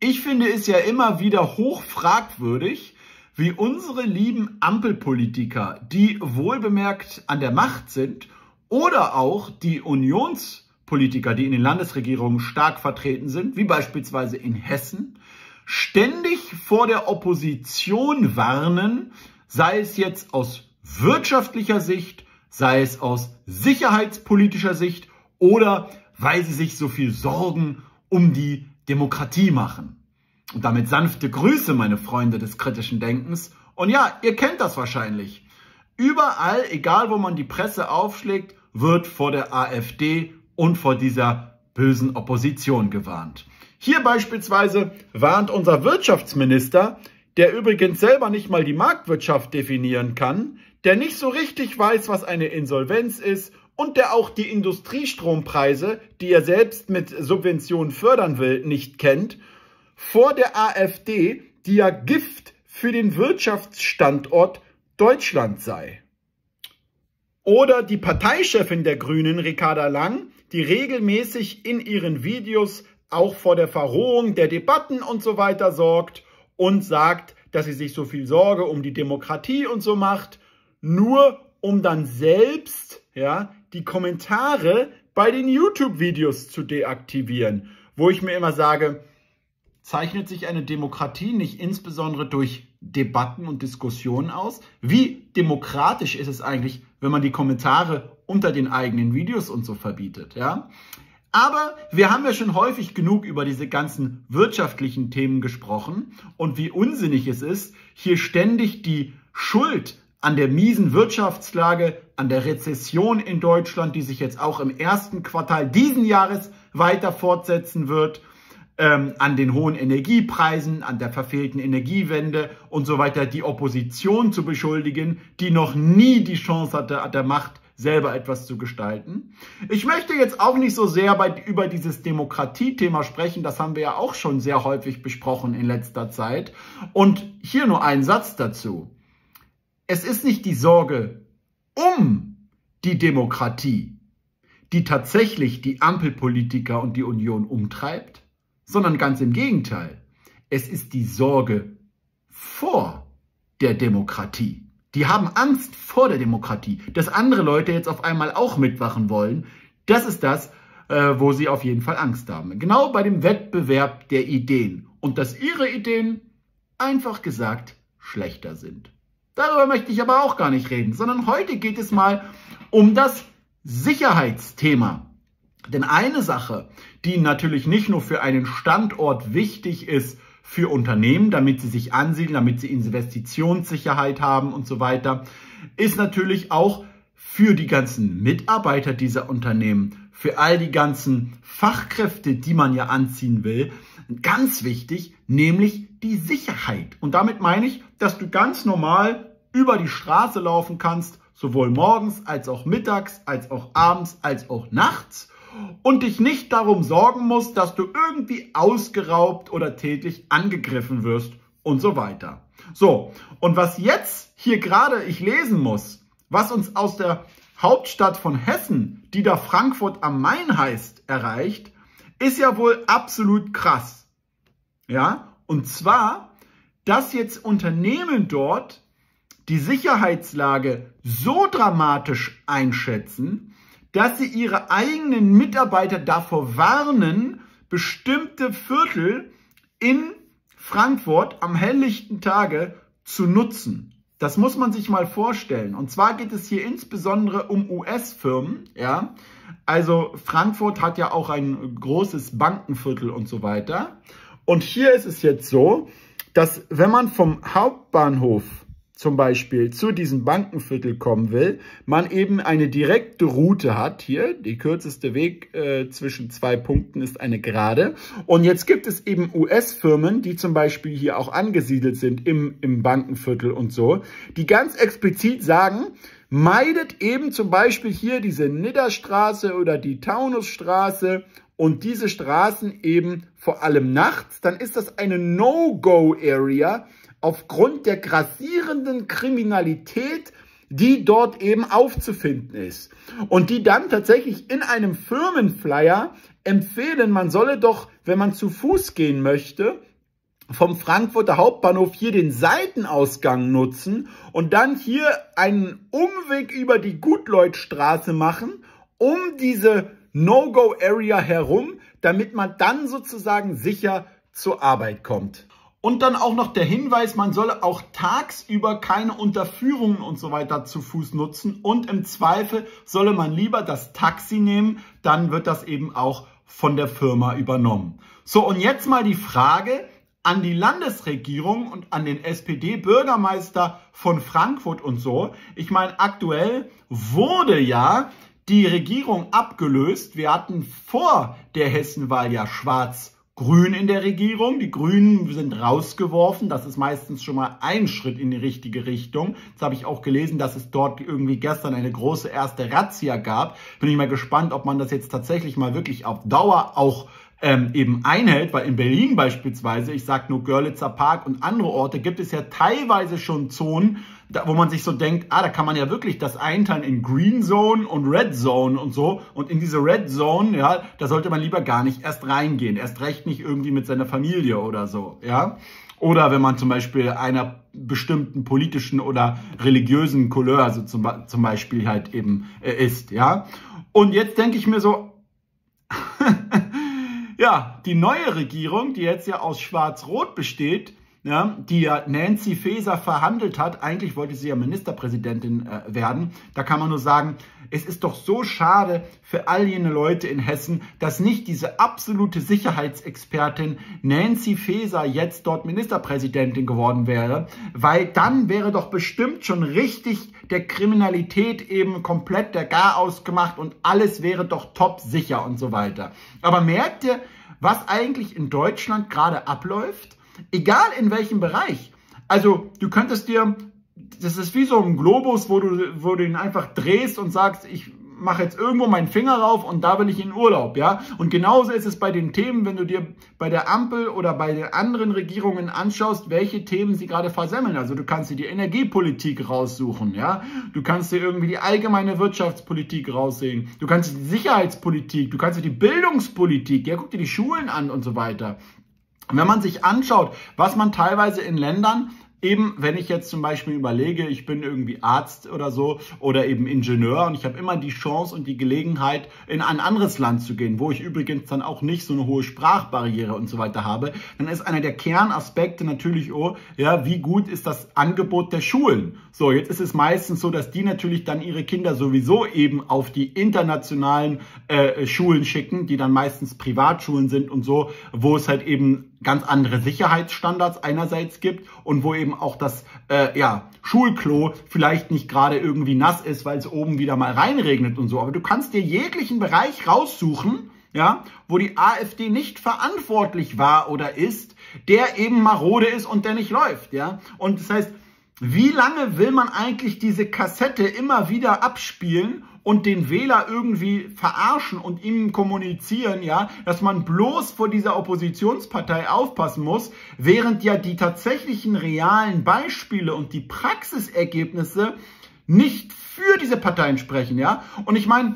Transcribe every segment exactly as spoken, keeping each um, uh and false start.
Ich finde es ja immer wieder hoch fragwürdig, wie unsere lieben Ampelpolitiker, die wohlbemerkt an der Macht sind, oder auch die Unionspolitiker, die in den Landesregierungen stark vertreten sind, wie beispielsweise in Hessen, ständig vor der Opposition warnen, sei es jetzt aus wirtschaftlicher Sicht, sei es aus sicherheitspolitischer Sicht oder weil sie sich so viel Sorgen um die Demokratie machen. Und damit sanfte Grüße, meine Freunde des kritischen Denkens. Und ja, ihr kennt das wahrscheinlich. Überall, egal wo man die Presse aufschlägt, wird vor der AfD und vor dieser bösen Opposition gewarnt. Hier beispielsweise warnt unser Wirtschaftsminister, der übrigens selber nicht mal die Marktwirtschaft definieren kann, der nicht so richtig weiß, was eine Insolvenz ist und der auch die Industriestrompreise, die er selbst mit Subventionen fördern will, nicht kennt, vor der AfD, die ja Gift für den Wirtschaftsstandort Deutschland sei. Oder die Parteichefin der Grünen, Ricarda Lang, die regelmäßig in ihren Videos auch vor der Verrohung der Debatten und so weiter sorgt und sagt, dass sie sich so viel Sorge um die Demokratie und so macht, nur um dann selbst ja, die Kommentare bei den YouTube-Videos zu deaktivieren, wo ich mir immer sage, zeichnet sich eine Demokratie nicht insbesondere durch Debatten und Diskussionen aus? Wie demokratisch ist es eigentlich, wenn man die Kommentare unter den eigenen Videos und so verbietet? Ja? Aber wir haben ja schon häufig genug über diese ganzen wirtschaftlichen Themen gesprochen und wie unsinnig es ist, hier ständig die Schuld an der miesen Wirtschaftslage, an der Rezession in Deutschland, die sich jetzt auch im ersten Quartal diesen Jahres weiter fortsetzen wird, ähm, an den hohen Energiepreisen, an der verfehlten Energiewende und so weiter, die Opposition zu beschuldigen, die noch nie die Chance hatte, an der Macht selber etwas zu gestalten. Ich möchte jetzt auch nicht so sehr bei, über dieses Demokratiethema sprechen, das haben wir ja auch schon sehr häufig besprochen in letzter Zeit. Und hier nur ein Satz dazu. Es ist nicht die Sorge um die Demokratie, die tatsächlich die Ampelpolitiker und die Union umtreibt, sondern ganz im Gegenteil. Es ist die Sorge vor der Demokratie. Die haben Angst vor der Demokratie, dass andere Leute jetzt auf einmal auch mitwachen wollen. Das ist das, äh, wo sie auf jeden Fall Angst haben. Genau bei dem Wettbewerb der Ideen. Und dass ihre Ideen, einfach gesagt, schlechter sind. Darüber möchte ich aber auch gar nicht reden, sondern heute geht es mal um das Sicherheitsthema. Denn eine Sache, die natürlich nicht nur für einen Standort wichtig ist, für Unternehmen, damit sie sich ansiedeln, damit sie Investitionssicherheit haben und so weiter, ist natürlich auch für die ganzen Mitarbeiter dieser Unternehmen, für all die ganzen Fachkräfte, die man ja anziehen will, ganz wichtig, nämlich die Sicherheit. Und damit meine ich, dass du ganz normal über die Straße laufen kannst, sowohl morgens als auch mittags, als auch abends, als auch nachts, und dich nicht darum sorgen musst, dass du irgendwie ausgeraubt oder tätlich angegriffen wirst und so weiter. So, und was jetzt hier gerade ich lesen muss, was uns aus der Hauptstadt von Hessen, die da Frankfurt am Main heißt, erreicht, ist ja wohl absolut krass. Ja, und zwar, dass jetzt Unternehmen dort die Sicherheitslage so dramatisch einschätzen, dass sie ihre eigenen Mitarbeiter davor warnen, bestimmte Viertel in Frankfurt am helllichten Tage zu nutzen. Das muss man sich mal vorstellen. Und zwar geht es hier insbesondere um U S-Firmen. Ja? Also Frankfurt hat ja auch ein großes Bankenviertel und so weiter. Und hier ist es jetzt so, dass wenn man vom Hauptbahnhof zum Beispiel zu diesem Bankenviertel kommen will, man eben eine direkte Route hat. Hier, die kürzeste Weg äh, zwischen zwei Punkten ist eine Gerade. Und jetzt gibt es eben U S-Firmen, die zum Beispiel hier auch angesiedelt sind im, im Bankenviertel und so, die ganz explizit sagen, meidet eben zum Beispiel hier diese Nidderstraße oder die Taunusstraße und diese Straßen eben vor allem nachts, dann ist das eine No-Go-Area, aufgrund der grassierenden Kriminalität, die dort eben aufzufinden ist. Und die dann tatsächlich in einem Firmenflyer empfehlen, man solle doch, wenn man zu Fuß gehen möchte, vom Frankfurter Hauptbahnhof hier den Seitenausgang nutzen und dann hier einen Umweg über die Gutleutstraße machen, um diese No-Go-Area herum, damit man dann sozusagen sicher zur Arbeit kommt. Und dann auch noch der Hinweis, man solle auch tagsüber keine Unterführungen und so weiter zu Fuß nutzen und im Zweifel solle man lieber das Taxi nehmen, dann wird das eben auch von der Firma übernommen. So, und jetzt mal die Frage an die Landesregierung und an den S P D-Bürgermeister von Frankfurt und so. Ich meine, aktuell wurde ja die Regierung abgelöst. Wir hatten vor der Hessenwahl ja Schwarz-Grün in der Regierung. Die Grünen sind rausgeworfen. Das ist meistens schon mal ein Schritt in die richtige Richtung. Jetzt habe ich auch gelesen, dass es dort irgendwie gestern eine große erste Razzia gab. Bin ich mal gespannt, ob man das jetzt tatsächlich mal wirklich auf Dauer auch Ähm, eben einhält, weil in Berlin beispielsweise, ich sage nur Görlitzer Park und andere Orte, gibt es ja teilweise schon Zonen, da, wo man sich so denkt, ah, da kann man ja wirklich das einteilen in Green Zone und Red Zone und so. Und in diese Red Zone, ja, da sollte man lieber gar nicht erst reingehen. Erst recht nicht irgendwie mit seiner Familie oder so, ja. Oder wenn man zum Beispiel einer bestimmten politischen oder religiösen Couleur, also zum, zum Beispiel halt eben äh, ist, ja. Und jetzt denke ich mir so, ja, die neue Regierung, die jetzt ja aus Schwarz-Rot besteht, ja, die ja Nancy Faeser verhandelt hat, eigentlich wollte sie ja Ministerpräsidentin äh, werden, da kann man nur sagen, es ist doch so schade für all jene Leute in Hessen, dass nicht diese absolute Sicherheitsexpertin Nancy Faeser jetzt dort Ministerpräsidentin geworden wäre, weil dann wäre doch bestimmt schon richtig der Kriminalität eben komplett der Garaus gemacht und alles wäre doch top sicher und so weiter. Aber merkt ihr, was eigentlich in Deutschland gerade abläuft? Egal in welchem Bereich. Also du könntest dir, das ist wie so ein Globus, wo du, wo du ihn einfach drehst und sagst, ich mache jetzt irgendwo meinen Finger rauf und da will ich in Urlaub, ja. Und genauso ist es bei den Themen, wenn du dir bei der Ampel oder bei den anderen Regierungen anschaust, welche Themen sie gerade versemmeln. Also du kannst dir die Energiepolitik raussuchen, ja. Du kannst dir irgendwie die allgemeine Wirtschaftspolitik raussehen. Du kannst dir die Sicherheitspolitik, du kannst dir die Bildungspolitik, ja, guck dir die Schulen an und so weiter. Wenn man sich anschaut, was man teilweise in Ländern, eben wenn ich jetzt zum Beispiel überlege, ich bin irgendwie Arzt oder so oder eben Ingenieur und ich habe immer die Chance und die Gelegenheit, in ein anderes Land zu gehen, wo ich übrigens dann auch nicht so eine hohe Sprachbarriere und so weiter habe, dann ist einer der Kernaspekte natürlich, oh, ja, wie gut ist das Angebot der Schulen? So, jetzt ist es meistens so, dass die natürlich dann ihre Kinder sowieso eben auf die internationalen äh, Schulen schicken, die dann meistens Privatschulen sind und so, wo es halt eben ganz andere Sicherheitsstandards einerseits gibt und wo eben auch das äh, ja, Schulklo vielleicht nicht gerade irgendwie nass ist, weil es oben wieder mal reinregnet und so. Aber du kannst dir jeglichen Bereich raussuchen, ja, wo die AfD nicht verantwortlich war oder ist, der eben marode ist und der nicht läuft. Ja? Und das heißt, wie lange will man eigentlich diese Kassette immer wieder abspielen und den Wähler irgendwie verarschen und ihm kommunizieren, ja, dass man bloß vor dieser Oppositionspartei aufpassen muss, während ja die tatsächlichen realen Beispiele und die Praxisergebnisse nicht für diese Parteien sprechen, ja. Und ich meine,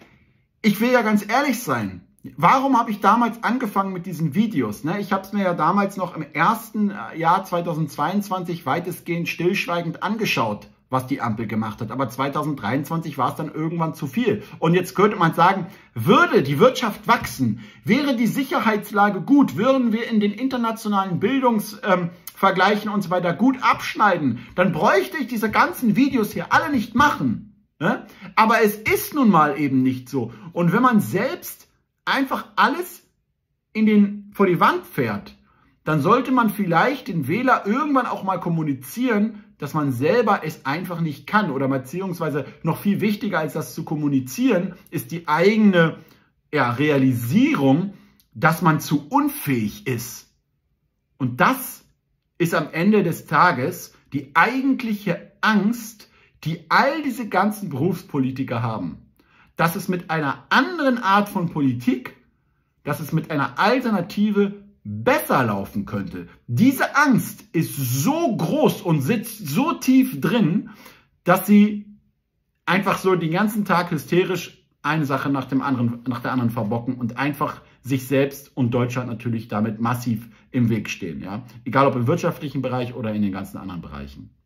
ich will ja ganz ehrlich sein. Warum habe ich damals angefangen mit diesen Videos? Ne? Ich habe es mir ja damals noch im ersten Jahr zweitausendzweiundzwanzig weitestgehend stillschweigend angeschaut, was die Ampel gemacht hat. Aber zweitausenddreiundzwanzig war es dann irgendwann zu viel. Und jetzt könnte man sagen, würde die Wirtschaft wachsen, wäre die Sicherheitslage gut, würden wir in den internationalen Bildungsvergleichen ähm, und so weiter gut abschneiden, dann bräuchte ich diese ganzen Videos hier alle nicht machen. Ne? Aber es ist nun mal eben nicht so. Und wenn man selbst einfach alles in den, vor die Wand fährt, dann sollte man vielleicht den Wähler irgendwann auch mal kommunizieren, dass man selber es einfach nicht kann. Oder beziehungsweise noch viel wichtiger als das zu kommunizieren, ist die eigene ja, Realisierung, dass man zu unfähig ist. Und das ist am Ende des Tages die eigentliche Angst, die all diese ganzen Berufspolitiker haben. Dass es mit einer anderen Art von Politik, dass es mit einer Alternative besser laufen könnte. Diese Angst ist so groß und sitzt so tief drin, dass sie einfach so den ganzen Tag hysterisch eine Sache nach dem anderen, nach der anderen verbocken und einfach sich selbst und Deutschland natürlich damit massiv im Weg stehen. Ja? Egal ob im wirtschaftlichen Bereich oder in den ganzen anderen Bereichen.